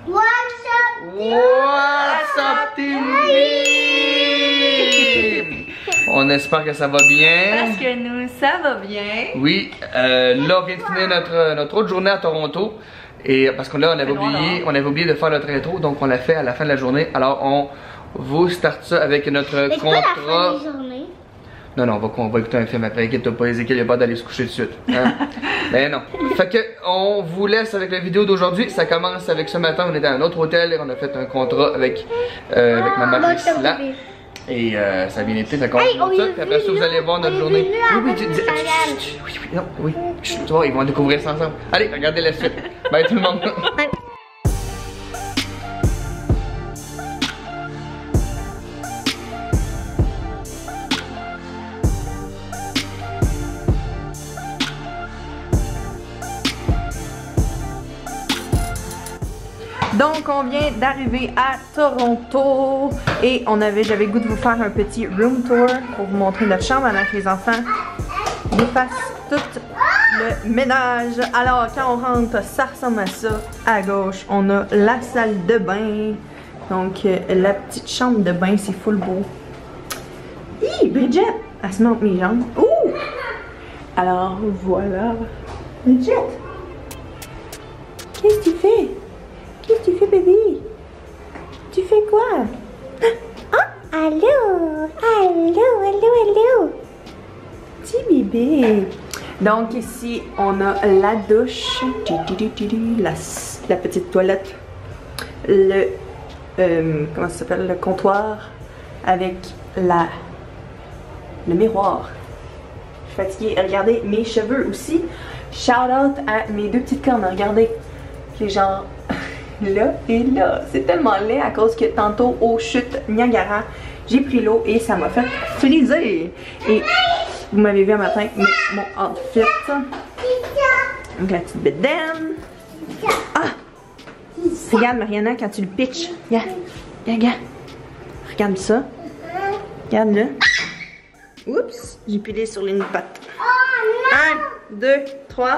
What's up, team? On espère que ça va bien. Parce que nous, ça va bien. Oui, là on vient de finir notre autre journée à Toronto. Et parce que là on avait oublié de faire notre intro, donc on l'a fait à la fin de la journée. Alors on vous start ça avec notre contrat. C'est pas la fin de la journée. Non, on va écouter un film après. Inquiète-toi pas, Ezekiel, il a pas d'aller se coucher tout de suite. Hein? Ben non. Fait que, on vous laisse avec la vidéo d'aujourd'hui. Ça commence avec ce matin, on était à un autre hôtel et on a fait un contrat avec maman Priscilla. Et ça a bien été, fait qu'on montre ça. Puis après ça, vous allez voir notre journée. Oui, tu dis. Oui. Tu vois, ils vont découvrir ça ensemble. Allez, regardez la suite. Bye tout le monde. Donc on vient d'arriver à Toronto et j'avais le goût de vous faire un petit room tour pour vous montrer notre chambre avant que les enfants défassent tout le ménage. Alors quand on rentre, ça ressemble à ça. À gauche, on a la salle de bain. Donc la petite chambre de bain, c'est full beau. Hi, Bridget, elle se met entre mes jambes. Ouh! Alors voilà. Bridget, qu'est-ce que tu fais? Qu'est-ce que tu fais, bébé? Tu fais quoi? Oh, allô? Petit bébé. Donc ici, on a la douche, la petite toilette, le comment ça s'appelle, le comptoir avec le miroir. Je suis fatiguée. Regardez mes cheveux aussi. Shout out à mes deux petites cornes. Regardez, les gens là et là. C'est tellement laid à cause que tantôt aux chutes Niagara, j'ai pris l'eau et ça m'a fait friser. Et vous m'avez vu un matin avec mon outfit. Donc la petite bedaine. Ah! Regarde Mariana quand tu le pitches. Regarde. Regarde ça. Regarde-le. Oups! J'ai pilé sur les pattes. 1, 2, 3.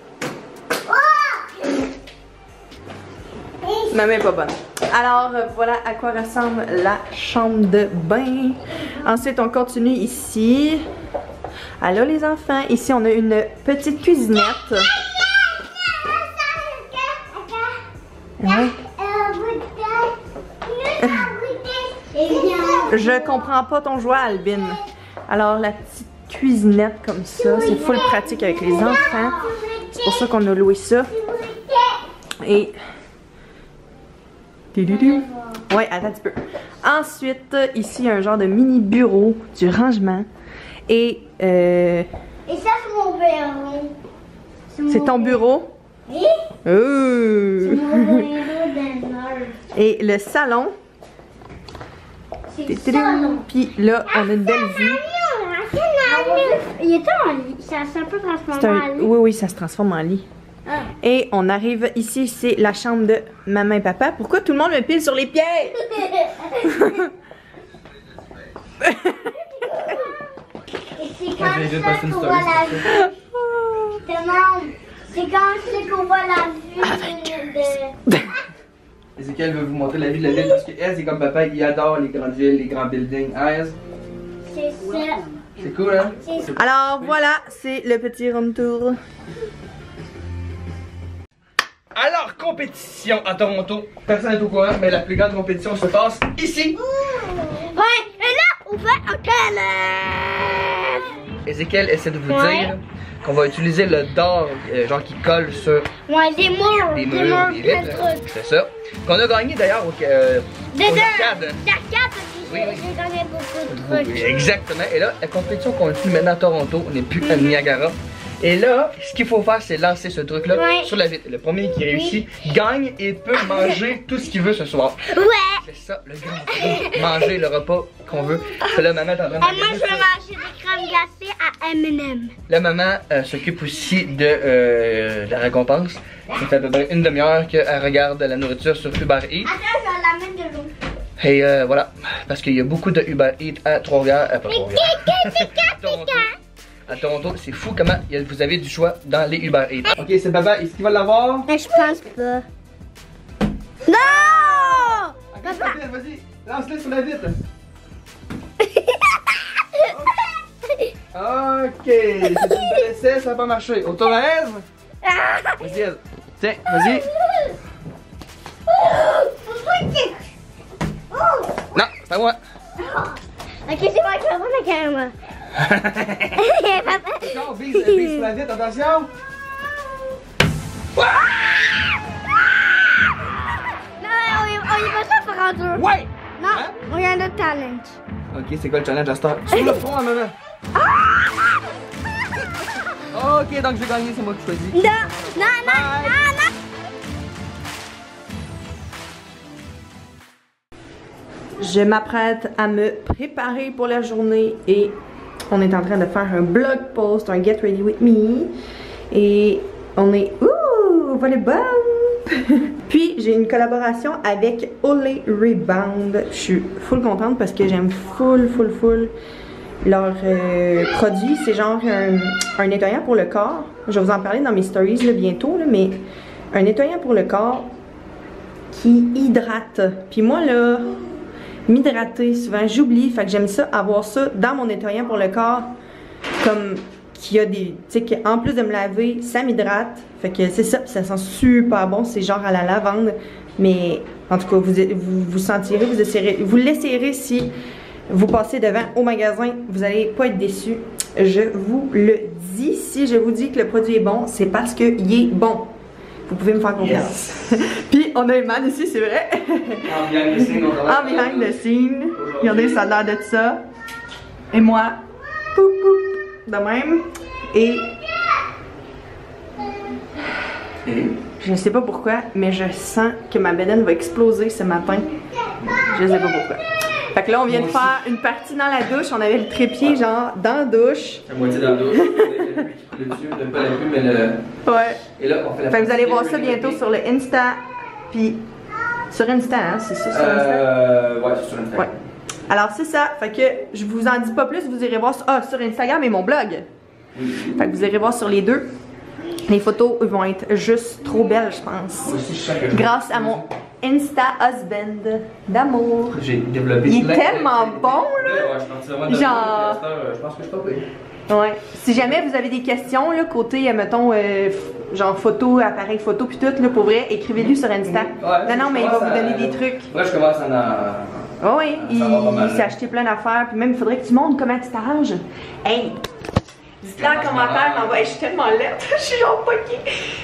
Ma main est pas bonne. Alors voilà à quoi ressemble la chambre de bain. Ensuite on continue ici. Allô les enfants, ici on a une petite cuisinette. Ouais. Je comprends pas ton joie, Albine. Alors la petite cuisinette comme ça, c'est full pratique avec les enfants. C'est pour ça qu'on a loué ça. Et ouais, attends un petit peu. Ensuite, ici, il y a un genre de mini bureau, du rangement. Et ça, c'est mon bureau. C'est ton bureau? Oui. C'est mon bureau d'honneur. Et le salon. C'est le salon. Puis là, on a une belle vue. Il était en lit. Ça s'est un peu transformé en lit. Oui, ça se transforme en lit. Ah. Et on arrive ici, c'est la chambre de maman et papa. Pourquoi tout le monde me pile sur les pieds? C'est quand c'est qu'on voit la vue. C'est quand c'est qu'on voit la vue de... Ezekiel veut vous montrer la vie de la ville parce que Ez est comme papa, il adore les grandes villes, les grands buildings. Hein, Ez? C'est ça. C'est cool, hein? Alors voilà, c'est le petit room tour. Alors, compétition à Toronto. Personne n'est au courant, mais la plus grande compétition se passe ici. Ouais, et là, on va en Canada. Ezekiel essaie de vous dire qu'on va utiliser le dard, genre qui colle sur des murs, des vitres. C'est ça. Qu'on a gagné d'ailleurs au arcade. Oui. J'ai gagné beaucoup de trucs. Exactement. Et là, la compétition continue maintenant à Toronto. On n'est plus à Niagara. Et là, ce qu'il faut faire, c'est lancer ce truc-là sur la vitre. Le premier qui réussit gagne et peut manger tout ce qu'il veut ce soir. Ouais. C'est ça, le grand truc. Manger le repas qu'on veut. Là, maman est en train de moi, je vais manger des crèmes glacées à M&M. La maman s'occupe aussi de la récompense. Ça fait à peu près une demi-heure qu'elle regarde la nourriture sur Uber Eats. Attends, je vais l'amener de l'eau. Et voilà, parce qu'il y a beaucoup de Uber Eats à Trois-Rivières. À Toronto, c'est fou comment vous avez du choix dans les Uber Eats. Ok, c'est papa, est-ce qu'il va l'avoir? Je pense pas. Non! Ok, vas-y, lance-le sur la vitre. Ok, c'est une belle essai, ça va pas marcher. Autour à Ève. Vas-y, Ève. Tiens, vas-y. Non, c'est à moi. Ok, c'est moi qui vais prendre la caméra. Encore, vise sur la vitre, attention. Non, on y va ça faire en deux. Ouais. Non, Hein? on y a un autre challenge. Ok, c'est quoi le challenge à cette heure? Sur le front à maman. Ok, donc je vais gagner, c'est moi qui choisis. Non, non, non, non, non. Je m'apprête à me préparer pour la journée et on est en train de faire un blog post, un Get Ready With Me. Et on est... Ouh, on va les bump! Puis j'ai une collaboration avec Olay Rebound. Je suis full contente parce que j'aime full leur produit. C'est genre un nettoyant pour le corps. Je vais vous en parler dans mes stories là, bientôt, là, mais un nettoyant pour le corps qui hydrate. Puis moi là, m'hydrater souvent, j'oublie. Fait que j'aime ça, avoir ça dans mon nettoyant pour le corps. Comme qu'il y a des... Tu sais, qu'en plus de me laver, ça m'hydrate. Fait que c'est ça, puis ça sent super bon. C'est genre à la lavande. Mais en tout cas, vous sentirez, vous l'essayerez si vous passez devant au magasin. Vous allez pas être déçus. Je vous le dis. Si je vous dis que le produit est bon, c'est parce qu'il est bon. Vous pouvez me faire confiance. Yes. Puis on a Eman ici, c'est vrai. En behind the scene, en behind the scene. Regardez, ça a l'air de ça. Et moi, poup poup, de même. Et je ne sais pas pourquoi, mais je sens que ma bedaine va exploser ce matin. Je ne sais pas pourquoi. Fait que là, on vient de faire une partie dans la douche. On avait le trépied, genre, dans la douche. La moitié dans la douche. Le dessus, pas la pluie, mais le... Ouais. Et là, on fait la fait que vous allez voir ça bientôt sur le Insta. Puis, sur Insta, hein, c'est ça, sur Insta? Ouais, c'est sur Insta. Ouais. Alors, c'est ça. Fait que je vous en dis pas plus. Vous irez voir sur Instagram et mon blog. Oui. Fait que vous irez voir sur les deux. Les photos vont être juste trop belles, je pense. Grâce à mon Insta husband d'amour. J'ai développé. Il est tellement bon, là. Ouais, je suis parti vraiment de genre... je pense que je suis pas payé. Ouais. Si jamais vous avez des questions, là, côté, mettons, genre photo, appareil photo, puis tout, là, pour vrai, écrivez-lui sur Insta. Ouais, non, mais il va vous donner des trucs. Ouais, je commence à Oh oui, il s'est acheté plein d'affaires, puis même, il faudrait que tu montres comment tu t'arranges. Hey! Dites-le en commentaire en bas. Hey, je suis tellement laide, je suis genre poquée.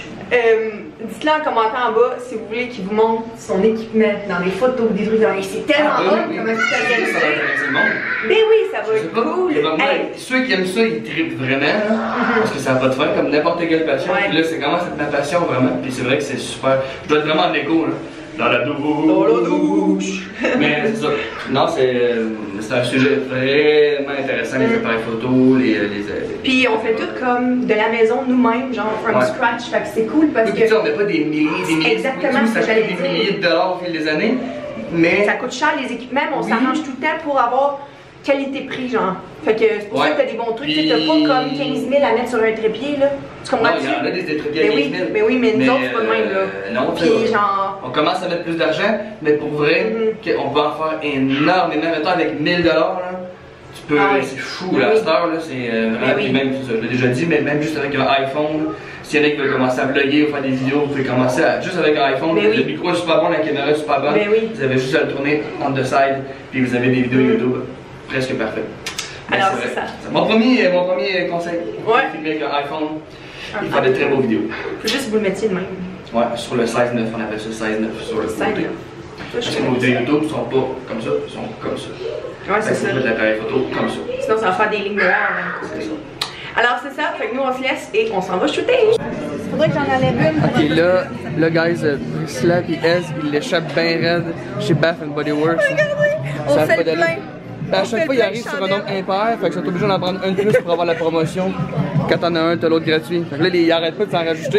Dites-le en commentaire en bas si vous voulez qu'il vous montre son équipement dans les photos, des trucs. C'est tellement hot comment tu t'organises. Ça va intéresser le monde. Ben oui, ça va être cool. Hey. Ceux qui aiment ça, ils trippent vraiment, parce que ça va te faire comme n'importe quelle passion. Ouais. Puis là, c'est vraiment ma passion vraiment. Puis c'est vrai que c'est super. Je dois être vraiment en écho là. Dans la douche. Dans la douche. Mais c'est ça. Non, c'est un sujet vraiment intéressant, les appareils photo, les Puis on fait tout comme de la maison nous-mêmes, genre from scratch. Fait que c'est cool parce que. Puis on met pas des milliers. Exactement ce que ça j'allais coûte dire. des milliers de dollars au fil des années. Mais. Ça coûte cher les équipements, mais on s'arrange tout le temps pour avoir qualité-prix, genre. Fait que c'est pour ça que t'as des bons trucs. Tu sais, t'as pas comme 15 000 à mettre sur un trépied, là. Tu comprends? Il y en a des trépieds à 15 000. Mais oui, mais nous autres, c'est pas de même, là. Non, puis genre. On commence à mettre plus d'argent, mais pour vrai, on peut en faire énormément. Mettons avec 1000 $, là. Tu peux. C'est fou, là. À cette heure, là, c'est vraiment. Puis même, je l'ai déjà dit, mais même juste avec un iPhone, s'il y en a qui veulent commencer à vlogger ou faire des vidéos, vous pouvez commencer juste avec un iPhone. Le micro est super bon, la caméra est super bonne. Vous avez juste à le tourner on the side, puis vous avez des vidéos YouTube presque parfaites. Alors, c'est ça. Mon premier conseil, filmer avec un iPhone, il fait de très beaux vidéos. Faut juste que vous le mettiez de même. Ouais, sur le 16-9, on appelle ça 16-9 sur le côté. Parce que nos vidéos YouTube sont pas comme ça, ils sont comme ça. Ouais, c'est ça. Faut mettre l'appareil photo comme ça. Sinon, ça va faire des lignes noires. C'est ça. Alors, c'est ça. Fait que nous, on se laisse et on s'en va shooter. Faudrait que j'en enlève une. Ok, là, guys, Priscilla et Ez, ils l'échappent bien raide chez Bath & Body Works. On fait le plein. À chaque fois, ils arrivent sur un nombre impair, fait qu'ils sont obligés d'en prendre un de plus pour avoir la promotion. Quand t'en as un, t'as l'autre gratuit. Fait que là, ils arrêtent pas de s'en rajouter.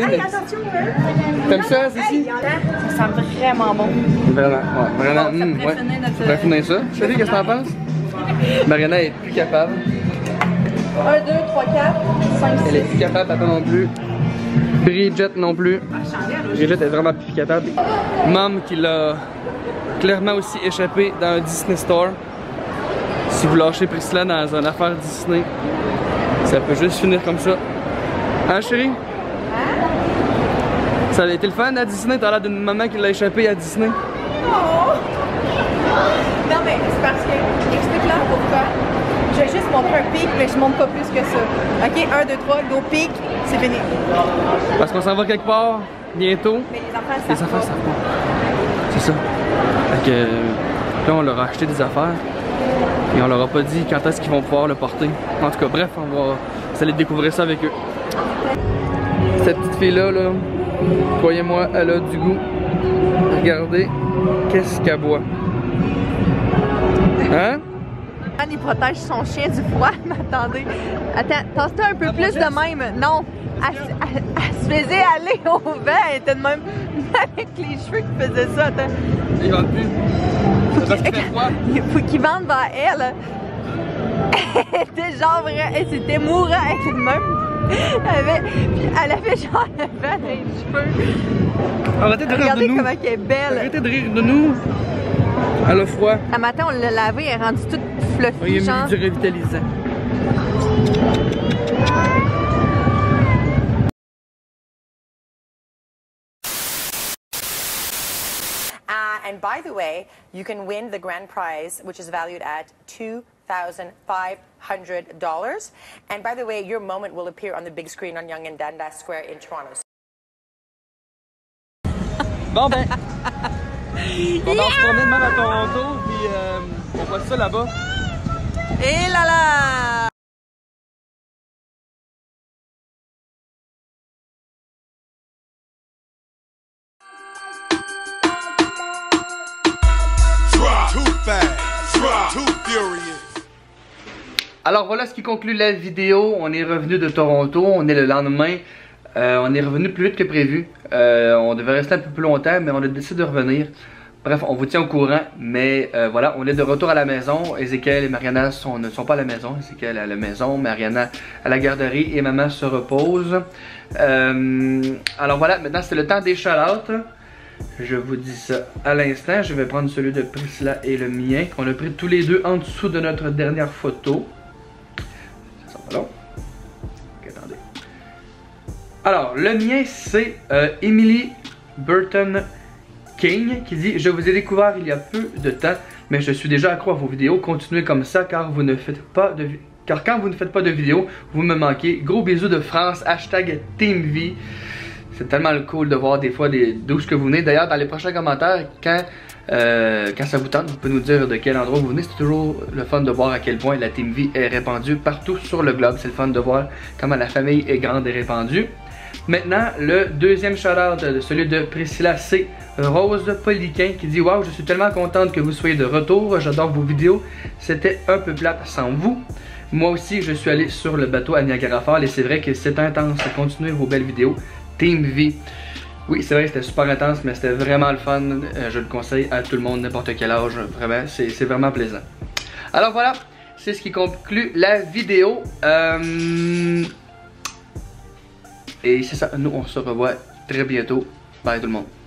T'aimes ça, Cécile? Ça sent vraiment bon. Vraiment, ouais, vraiment. Ouais. Ça pourrait finir ça. Chérie, qu'est-ce que t'en penses? Mariana est plus capable. 1, 2, 3, 4, 5, 6. Elle est plus capable, papa non plus. Bridget non plus. Bridget est vraiment picatable. Mom qui l'a clairement aussi échappé dans un Disney Store. Si vous lâchez Priscilla dans une affaire Disney, ça peut juste finir comme ça. Hein chérie? Ça a été le fun à Disney? T'as l'air d'une maman qui l'a échappé à Disney? Oh! Non mais c'est parce que, explique-leur pourquoi. Je vais juste montrer un pic, mais je montre pas plus que ça. Ok, 1, 2, 3, go pic, c'est fini. Parce qu'on s'en va quelque part bientôt. Mais les enfants savent pas. C'est ça. Fait que là on leur a acheté des affaires et on leur a pas dit quand est-ce qu'ils vont pouvoir le porter. En tout cas bref, on va aller découvrir ça avec eux. Cette petite fille là, croyez-moi, elle a du goût. Regardez qu'est-ce qu'elle boit. Hein? Anne, il protège son chien du froid, mais attendez. Attends, tasse-toi un peu plus de même. Non, elle se faisait aller au vent, elle était de même avec les cheveux qui faisaient ça. Attends. Ils vendent plus. C'est parce qu'il fait froid. Il faut qu'ils vendent vers elle. Elle était genre vraie, elle s'était mourante, elle était de même. Elle avait genre le vent dans les cheveux. Arrêtez de rire de nous. Regardez comment elle est belle. Arrêtez de rire de nous. Elle a froid. Un matin, on l'a lavé, elle est rendue toute fluffy. Il y a genre. mis du revitalisant. And by the way, you can win the grand prize, which is valued at $2,500. And by the way, your moment will appear on the big screen on Yonge and Dundas Square in Toronto. Bon ben, on va se promener demain à Toronto, puis on voit ça là-bas. Et là là! Alors voilà ce qui conclut la vidéo. On est revenu de Toronto, on est le lendemain. On est revenu plus vite que prévu. On devait rester un peu plus longtemps, mais on a décidé de revenir. Bref, on vous tient au courant, mais voilà, on est de retour à la maison. Ezekiel et Mariana ne sont pas à la maison. Ezekiel est à la maison, Mariana à la garderie et maman se repose. Alors voilà, maintenant c'est le temps des shout-outs. Je vous dis ça à l'instant. Je vais prendre celui de Priscilla et le mien. On a pris tous les deux en dessous de notre dernière photo. Ça sent pas long. Ok, attendez. Alors, le mien c'est Emily Burton King qui dit: je vous ai découvert il y a peu de temps, mais je suis déjà accro à vos vidéos. Continuez comme ça car vous ne faites pas de quand vous ne faites pas de vidéos, vous me manquez. Gros bisous de France. Hashtag TeamV. C'est tellement cool de voir des fois d'où ce que vous venez. D'ailleurs, dans les prochains commentaires, quand ça vous tente, vous pouvez nous dire de quel endroit vous venez. C'est toujours le fun de voir à quel point la TeamV est répandue partout sur le globe. C'est le fun de voir comment la famille est grande et répandue. Maintenant, le deuxième shout-out, celui de Priscilla, c'est Rose Poliquin qui dit: wow, je suis tellement contente que vous soyez de retour. J'adore vos vidéos. C'était un peu plate sans vous. Moi aussi, je suis allé sur le bateau à Niagara Falls et c'est vrai que c'est intense. Continuez vos belles vidéos. TeamV. Oui, c'est vrai que c'était super intense, mais c'était vraiment le fun. Je le conseille à tout le monde, n'importe quel âge. Vraiment, c'est vraiment plaisant. Alors voilà, c'est ce qui conclut la vidéo. Et c'est ça, nous on se revoit très bientôt. Bye tout le monde.